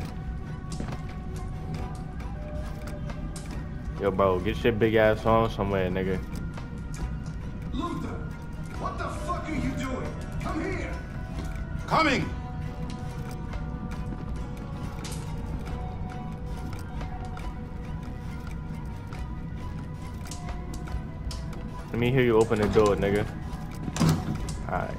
Speaker 2: Yo, bro, get your big ass on somewhere, nigga.
Speaker 14: Luther, what the fuck are you doing? Come here.
Speaker 16: Coming.
Speaker 2: Let me hear you open the door, nigga. Alright.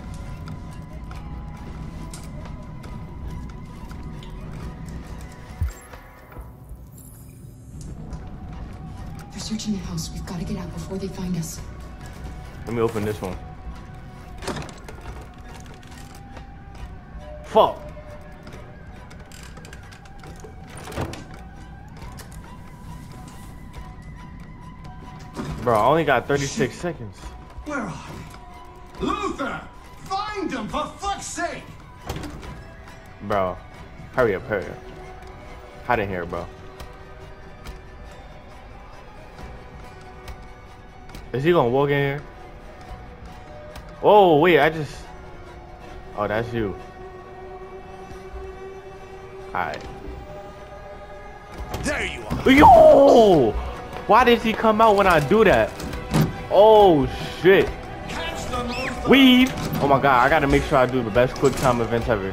Speaker 13: They're searching the house. We've got to get out before they find us.
Speaker 2: Let me open this one. Fuck. Bro, I only got 36 seconds.
Speaker 14: Where are they? Luther! Find them, for fuck's sake!
Speaker 2: Bro, hurry up, hurry up. Hide in here, bro. Is he gonna walk in here? Oh, wait, I just... Oh, that's you. Alright.
Speaker 14: There you are!
Speaker 2: Yo! Why did he come out when I do that? Oh, shit. Weave! Oh my god, I gotta make sure I do the best quick time events ever.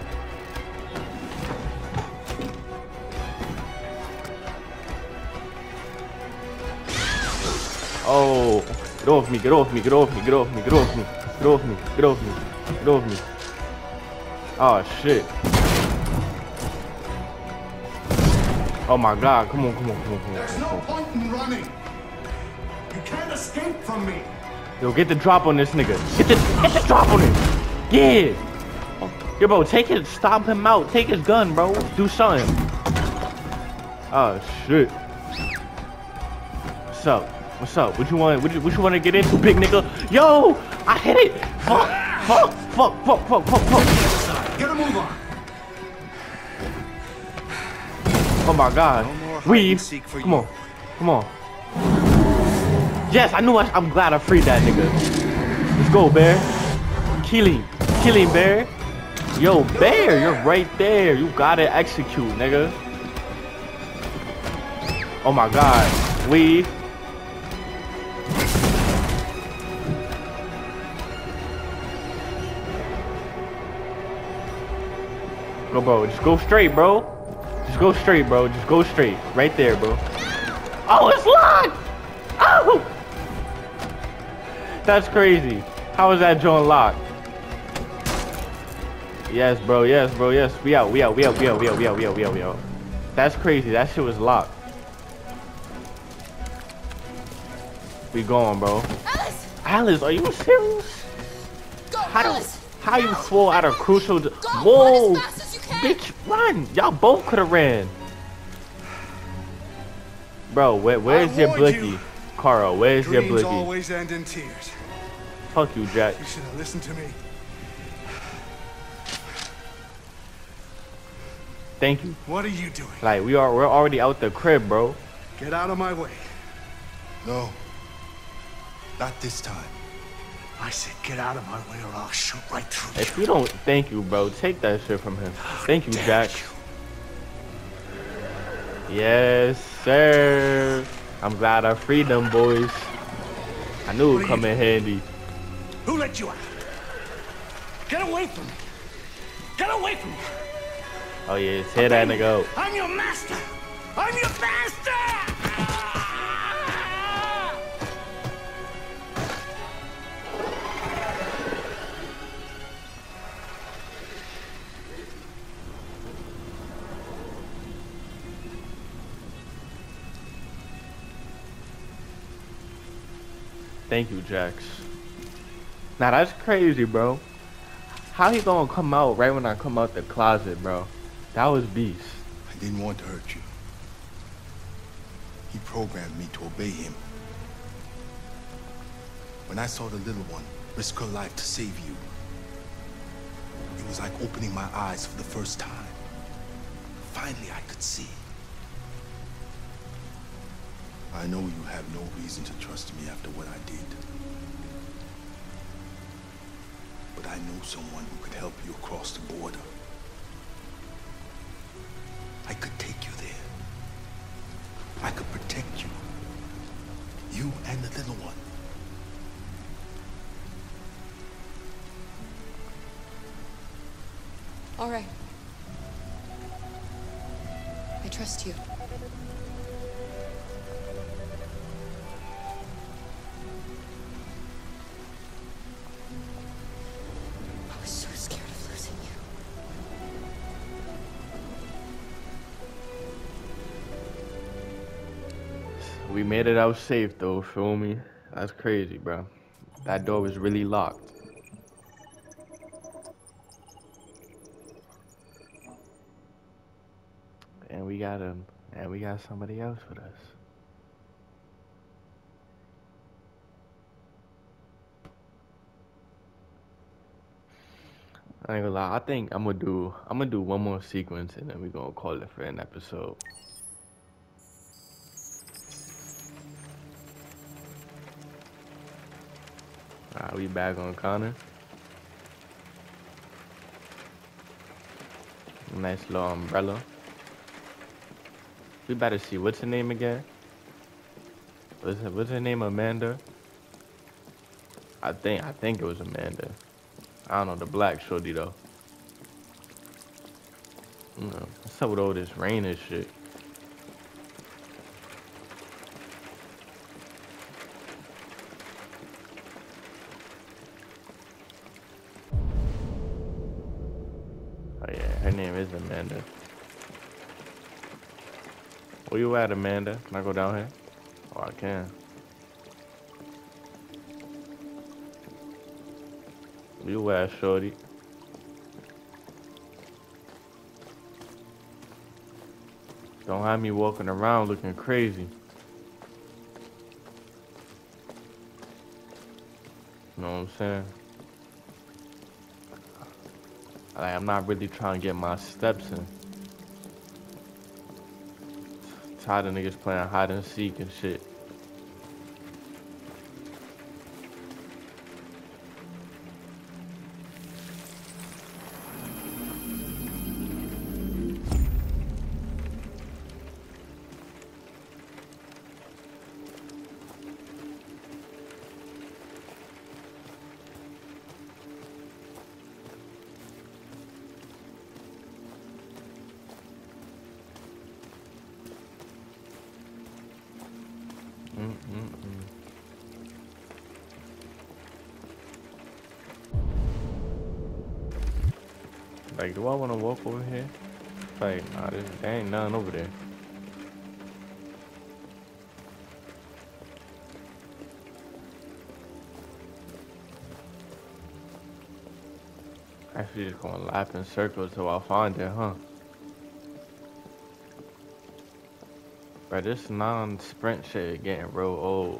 Speaker 2: Oh, get off me, get off me, get off me, get off me, get off me, get off me, get off me, get off me. Oh shit. Oh my god, come on, come on, come on, come on.
Speaker 14: There's no point in running. You can't escape from me.
Speaker 2: Yo, get the drop on this nigga. Get the drop on him. Yeah. Yo, bro, take it, stop him out. Take his gun, bro. Do something. Oh shit. What's up? What's up? What you want? What you want to get into, big nigga? Yo, I hit it. Fuck, fuck, fuck, fuck, fuck, fuck, fuck.
Speaker 14: Get a move on.
Speaker 2: Oh my god. Weave. Come on. Come on. Yes, I knew I'm glad I freed that nigga. Let's go, Bear. Kill him. Kill him, Bear. Yo, Bear, you're right there. You gotta execute, nigga. Oh my god. Weave. Go, bro. Just go straight, bro. Just go straight, bro. Just go straight. Right there, bro. Oh, it's locked! Oh! That's crazy. How is that joint locked? Yes, bro. Yes, bro. Yes. We out. We out. We out. We out. We out. We out. We out. We out. We out. That's crazy. That shit was locked. We going, bro.
Speaker 15: Alice!
Speaker 2: Alice, are you serious?
Speaker 15: Go, Alice!
Speaker 2: How you fall out of crucial?
Speaker 15: Go,
Speaker 2: Whoa,
Speaker 15: run as fast as you can.
Speaker 2: bitch, run! Y'all both could have ran. Bro, where's your blicky? Carl, where's your
Speaker 17: Dreams
Speaker 2: blicky?
Speaker 17: always end in tears.
Speaker 2: Fuck you, Jack.
Speaker 17: You should have listened to me.
Speaker 2: Thank you.
Speaker 17: What are you doing?
Speaker 2: Like we're already out the crib, bro.
Speaker 17: Get out of my way. No. Not this time. I said get out of my way or I'll shoot right through
Speaker 2: If you don't, thank you, bro. Take that shit from him. Thank you, Jack. Yes, sir. I'm glad I freed them boys. I knew it would come in handy.
Speaker 17: Who let you out? Get away from me. Get away from me.
Speaker 2: Oh yeah, tear that nigga out.
Speaker 17: I'm your master. I'm your master.
Speaker 2: Thank you, Jax. Now that's crazy, bro. How he gonna come out right when I come out the closet, bro? That was beast.
Speaker 3: I didn't want to hurt you. He programmed me to obey him. When I saw the little one risk her life to save you, it was like opening my eyes for the first time. Finally, I could see. I know you have no reason to trust me after what I did. But I know someone who could help you across the border. I could take you there. I could protect you. You and the little one.
Speaker 13: All right. I trust you. I was so scared of losing you.
Speaker 2: We made it out safe though, feel me? That's crazy, bro. That door was really locked. And we got him, and we got somebody else with us. I ain't gonna lie, I think I'm gonna do one more sequence and then we're gonna call it for an episode. Alright, we back on Connor. Nice little umbrella. We better see, what's her name again? What's her name, Amanda? I think it was Amanda. I don't know, the black shorty though. What's up with all this rain and shit? Oh yeah, her name is Amanda. Where you at, Amanda? Can I go down here? Oh, I can. Where you at, shorty? Don't have me walking around looking crazy. You know what I'm saying? Like, I'm not really trying to get my steps in. Tired of niggas playing hide and seek and shit. Like, do I want to walk over here? Like, nah, there ain't none over there. Actually, just gonna lap in circles till I find it, huh? But this non-sprint shit getting real old.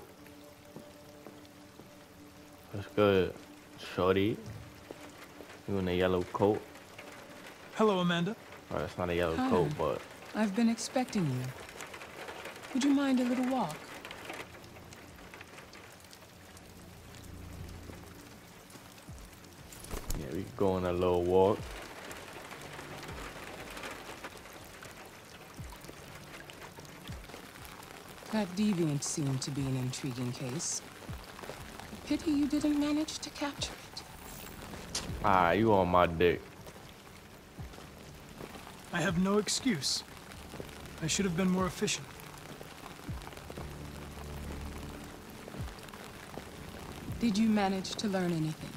Speaker 2: What's good, shorty? You in a yellow coat?
Speaker 5: Hello, Amanda.
Speaker 2: Oh, it's not a yellow
Speaker 18: Hi.
Speaker 2: coat, but
Speaker 18: I've been expecting you. Would you mind a little walk?
Speaker 2: yeah, we could go on a little walk.
Speaker 18: That deviant seemed to be an intriguing case. Pity you didn't manage to capture it.
Speaker 2: Ah, you on my dick.
Speaker 5: I have no excuse. I should have been more efficient.
Speaker 18: Did you manage to learn anything?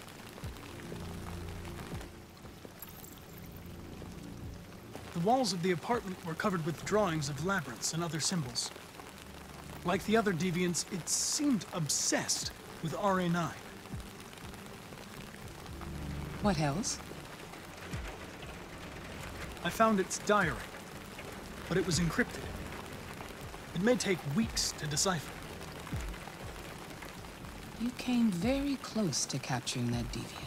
Speaker 5: The walls of the apartment were covered with drawings of labyrinths and other symbols. Like the other deviants, it seemed obsessed with RA9.
Speaker 18: What else?
Speaker 5: I found its diary, but it was encrypted. It may take weeks to decipher.
Speaker 18: You came very close to capturing that deviant.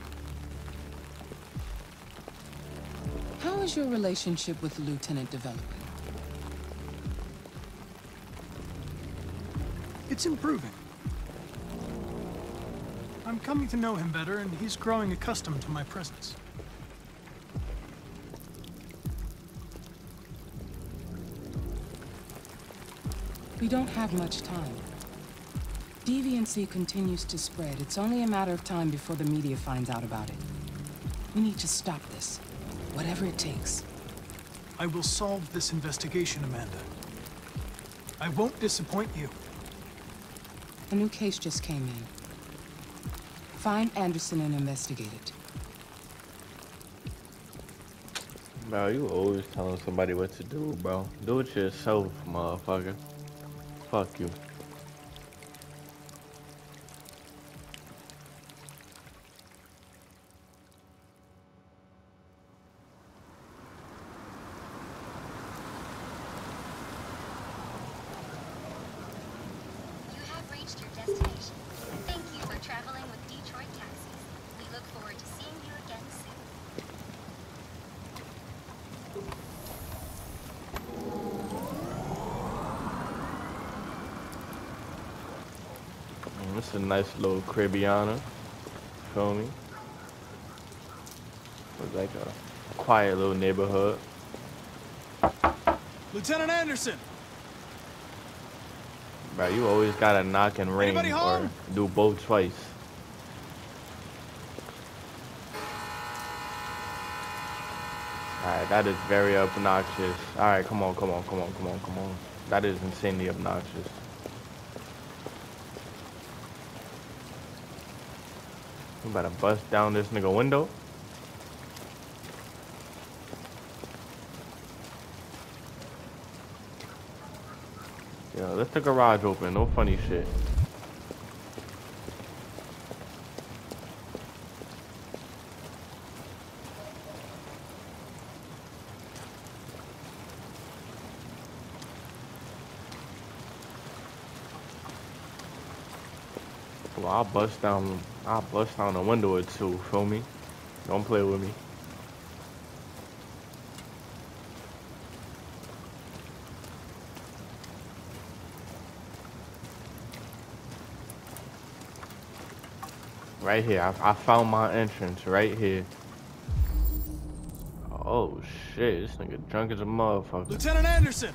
Speaker 18: How is your relationship with the Lieutenant developing?
Speaker 5: It's improving. I'm coming to know him better, and he's growing accustomed to my presence.
Speaker 18: We don't have much time. Deviancy continues to spread. It's only a matter of time before the media finds out about it. We need to stop this, whatever it takes.
Speaker 5: I will solve this investigation, Amanda. I won't disappoint you.
Speaker 18: A new case just came in. Find Anderson and investigate it.
Speaker 2: Bro, you always telling somebody what to do, bro. Do it yourself, motherfucker. Fuck you. It's a nice little Caribbeana. Feel me? Looks like a quiet little neighborhood.
Speaker 5: Lieutenant Anderson!
Speaker 2: Bro, you always gotta knock and ring or do both twice. Alright, that is very obnoxious. Alright, come on. That is insanely obnoxious. You better bust down this nigga window. Yo, let's the garage open. No funny shit. Well, I'll bust down a window or two, feel me? Don't play with me. Right here, I found my entrance right here. Oh shit, this nigga drunk as a motherfucker.
Speaker 5: Lieutenant Anderson!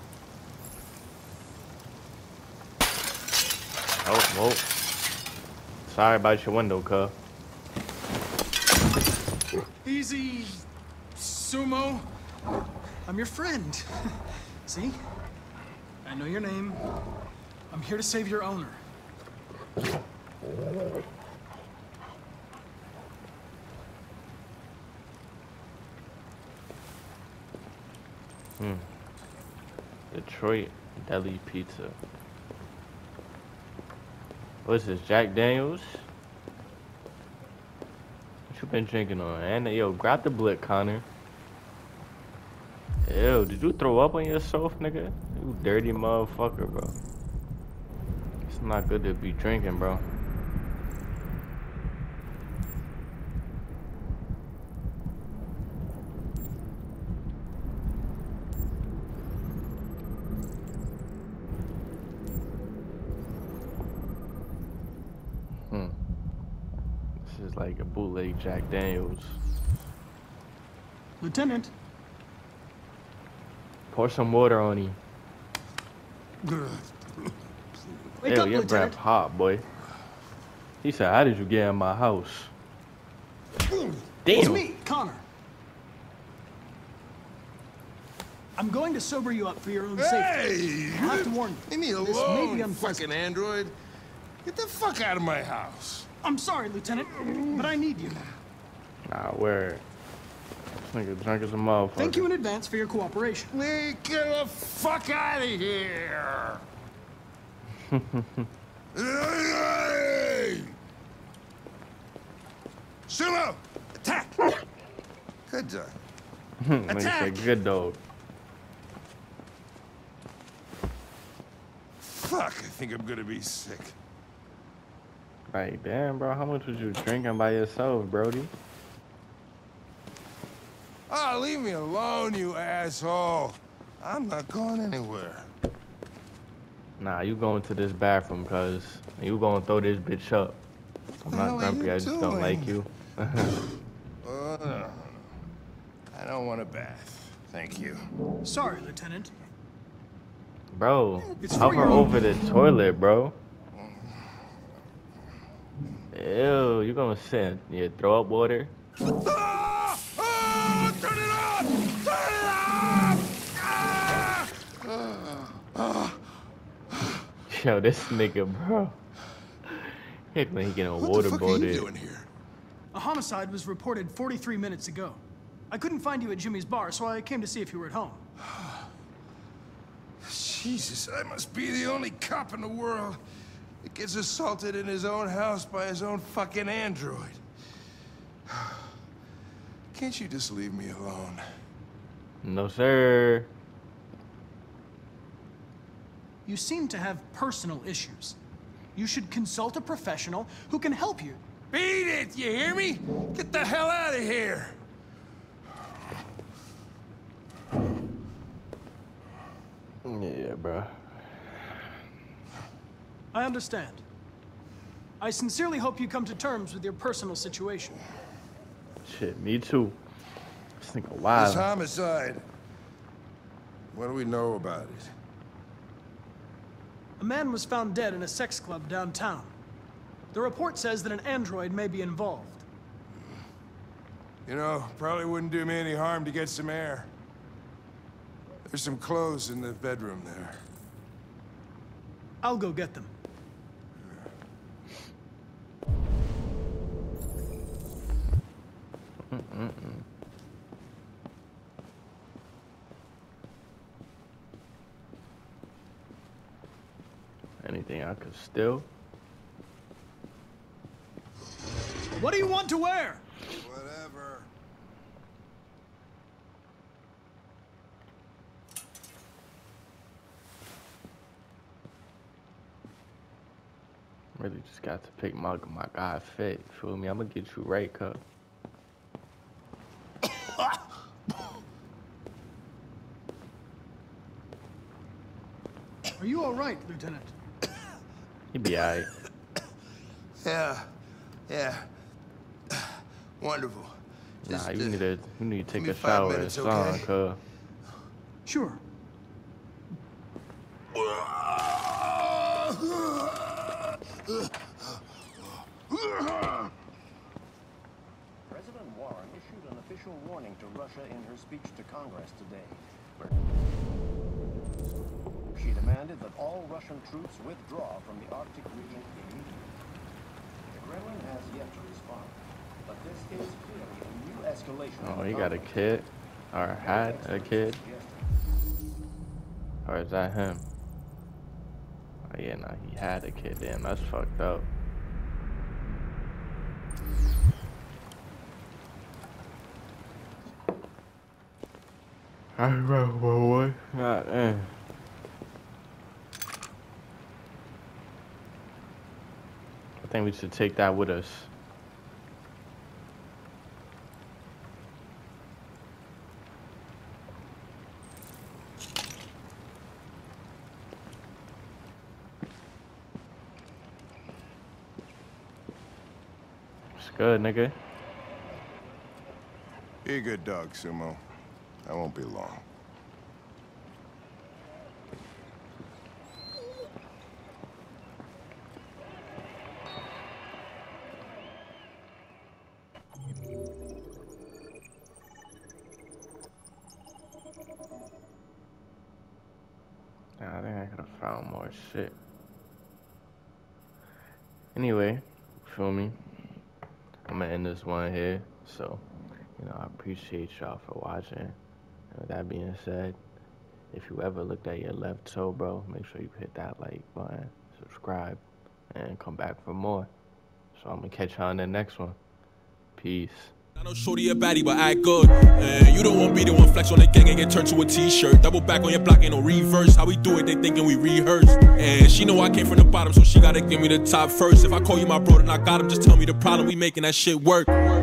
Speaker 2: Oh, whoa. Sorry about your window, cuz.
Speaker 5: Easy, Sumo. I'm your friend. See? I know your name. I'm here to save your owner.
Speaker 2: Detroit Deli Pizza. What is this, Jack Daniels? What you you been drinking on? And yo, grab the blick, Connor. Ew, did you throw up on yourself, nigga? You dirty motherfucker, bro. It's not good to be drinking, bro. This is like a bootleg Jack Daniels.
Speaker 5: Lieutenant.
Speaker 2: Pour some water on him.
Speaker 5: Wake
Speaker 2: Ew,
Speaker 5: up,
Speaker 2: your
Speaker 5: Lieutenant.
Speaker 2: breath hot, boy. He said, how did you get in my house?
Speaker 5: It's
Speaker 2: Damn.
Speaker 5: me, Connor. I'm going to sober you up for your own safety. I'll have to warn you.
Speaker 3: Leave me
Speaker 5: This may be
Speaker 3: alone,
Speaker 5: unpleasant.
Speaker 3: fucking android. Get the fuck out of my house.
Speaker 5: I'm sorry, Lieutenant, but I need you.
Speaker 2: Nah, where? This nigga drunk as a motherfucker.
Speaker 5: Thank you in advance for your cooperation.
Speaker 3: Get the fuck out of here. Hey! Sumo! Attack! Good dog.
Speaker 2: Nigga said good dog.
Speaker 3: Fuck, I think I'm gonna be sick.
Speaker 2: Like, damn, bro, how much was you drinking by yourself, Brody?
Speaker 3: Oh, leave me alone, you asshole. I'm not going anywhere.
Speaker 2: Nah, you going to this bathroom, cuz you gonna throw this bitch up. I'm
Speaker 3: the
Speaker 2: not
Speaker 3: hell are
Speaker 2: grumpy,
Speaker 3: you
Speaker 2: I just don't like you.
Speaker 3: I don't want a bath. Thank you.
Speaker 5: Sorry, Lieutenant.
Speaker 2: Bro,
Speaker 5: It's for
Speaker 2: hover
Speaker 5: your own
Speaker 2: over the toilet, bro. Ew, you gonna sit in your throw up water?
Speaker 3: Turn it off! Turn it off!
Speaker 2: Yo, this nigga, bro. He acting like he getting waterboarded.
Speaker 5: A homicide was reported 43 minutes ago. I couldn't find you at Jimmy's bar, so I came to see if you were at home.
Speaker 3: Jesus, I must be the only cop in the world that gets assaulted in his own house by his own fucking android. Can't you just leave me alone?
Speaker 2: No, sir.
Speaker 5: You seem to have personal issues. You should consult a professional who can help you.
Speaker 3: Beat it, you hear me? Get the hell out of here!
Speaker 2: Yeah, bro.
Speaker 5: I understand. I sincerely hope you come to terms with your personal situation.
Speaker 2: Shit, me too. This nigga
Speaker 3: This
Speaker 2: wild.
Speaker 3: homicide. What do we know about it?
Speaker 5: A man was found dead in a sex club downtown. The report says that an android may be involved.
Speaker 3: You know, probably wouldn't do me any harm to get some air. There's some clothes in the bedroom there.
Speaker 5: I'll go get them.
Speaker 2: Anything I could steal?
Speaker 5: What do you want to wear?
Speaker 3: Whatever.
Speaker 2: Really just got to pick my guy fit. Feel me? I'm gonna get you right, cuz.
Speaker 5: Are you all right, Lieutenant?
Speaker 2: He be alright.
Speaker 3: Yeah. Wonderful.
Speaker 2: Nah, you need to take
Speaker 3: me
Speaker 2: a
Speaker 3: 5
Speaker 2: shower or
Speaker 3: minutes,
Speaker 2: something,
Speaker 3: okay?
Speaker 2: cuz.
Speaker 5: Sure.
Speaker 19: President Warren issued an official warning to Russia in her speech to Congress today. She demanded that all Russian troops withdraw from the Arctic region immediately. The Kremlin has yet to respond, but this is clearly a new escalation.
Speaker 2: Oh, he got a kid? Or had a kid? Or is that him? Oh yeah, nah, he had a kid. Damn, that's fucked up. I remember what? God damn. I think we should take that with us. It's good, nigga.
Speaker 3: Be a good dog, Sumo. I won't be long.
Speaker 2: I think I could have found more shit. Anyway, feel me? I'm gonna end this one here. So, you know, I appreciate y'all for watching. And with that being said, if you ever looked at your left toe, bro, make sure you hit that like button, subscribe, and come back for more. So I'm gonna catch y'all in the next one. Peace.
Speaker 20: I know shorty a baddie, but act good. And you don't want to be the one flex on the gang and get turned to a t-shirt. Double back on your block, ain't no reverse. How we do it, they thinking we rehearse. And she know I came from the bottom, so she gotta give me the top first. If I call you my bro, then I got him. Just tell me the problem, we making that shit work.